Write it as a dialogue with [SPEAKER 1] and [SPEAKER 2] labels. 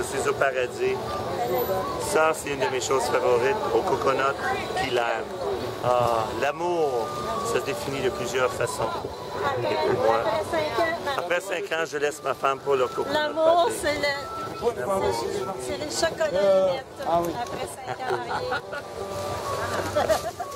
[SPEAKER 1] Je suis au paradis. Ça, c'est une de mes choses favorites au coconut, puis l'air. Ah, l'amour se définit de plusieurs façons. Et pour moi, après 5 ans, je laisse ma femme pour le coconut.
[SPEAKER 2] L'amour, c'est le chocolat net. Après 5 ans, rien.